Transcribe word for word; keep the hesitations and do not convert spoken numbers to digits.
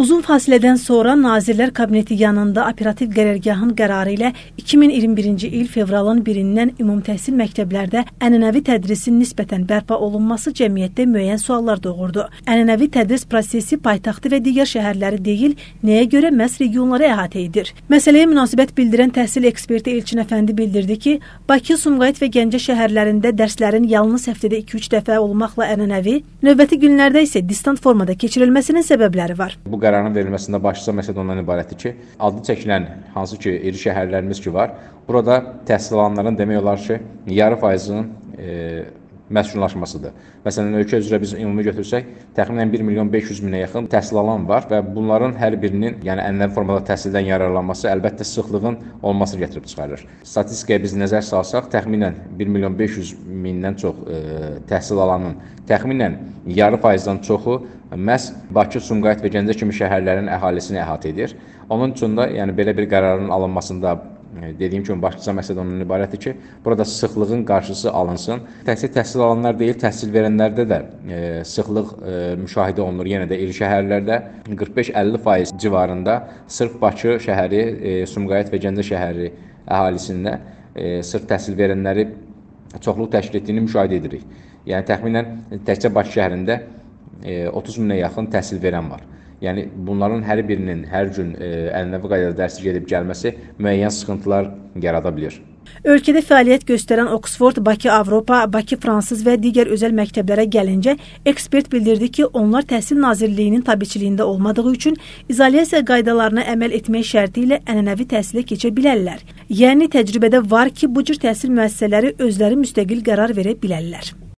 Uzun fasilədən sonra Nazirlər Kabineti yanında operativ qərargahın qərarı ilə iki min iyirmi birinci il fevralın birindən ümumi təhsil məktəblərdə ənənəvi tədrisin nisbətən bərpa olunması cəmiyyətdə müəyyən suallar doğurdu. Ənənəvi tədris prosesi paytaxtı və digər şəhərləri deyil, nəyə görə məhz regionları əhatə edir? Məsələyə münasibət bildirən təhsil eksperti Elçin Əfəndi bildirdi ki, Bakı, Sumqayıt və Gəncə şəhərlərində dərslərin yalnız həftədə iki üç dəfə olmaqla ənənəvi, növbəti günlərdə isə distant formada keçirilməsinin səbəbləri var. Bu qərarın verilməsində başlıca məsələ ondan ibarətdir ki, adı çəkilən hansı ki iri şəhərlərimiz ki var, burada təhsil alanların demək olar ki, yarı faizinin e, məskunlaşmasıdır. Məsələn, ölkə üzrə biz ümumi götürsək, təxminən bir milyon beş yüz minə yaxın təhsil alan var və bunların hər birinin, yəni ənənəvi formada təhsildən yararlanması əlbəttə sıxlığın olmasını gətirib çıxarır. Statistikaya biz nəzər salsaq, təxminən bir milyon beş yüz mindən çox e, təhsil alanın təxminən yarı faizdən çoxu məhz Bakı, Sumqayıt və Gəncə kimi şəhərlərin əhalisini əhatə edir. Onun üçün də yəni belə bir qərarın alınmasında dediyim kimi başlıca məsələ ondan ibarətdir ki, burada sıxlığın qarşısı alınsın. Təhsil təhsil alanlar deyil, təhsil verənlərdə də e, sıxlıq e, müşahidə olunur. Yenə də iri şəhərlərdə qırx beş əlli faiz civarında sırf Bakı şəhəri, e, Sumqayıt və Gəncə şəhəri əhalisində e, sırf təhsil verənləri çoxluq təşkil etdiyini müşahidə edirik. Yəni təxminən təkcə Bakı şəhərində e, otuz minə yaxın təhsil verən var. Yəni bunların hər birinin hər gün e, ənənəvi qaydada dərsi gedib gəlməsi müəyyən sıxıntılar yarada bilir. Ölkədə fəaliyyət göstərən Oxford, Bakı Avropa, Bakı Fransız və digər özəl məktəblərə gəlincə, ekspert bildirdi ki, onlar Təhsil Nazirliyinin tabiçiliyində olmadığı üçün izolyasiya qaydalarına əməl etmək şərti ilə ənənəvi təhsilə keçə bilərlər. Yəni təcrübədə var ki, bu cür təhsil müəssisələri özləri müstəqil qərar verə bilərlər.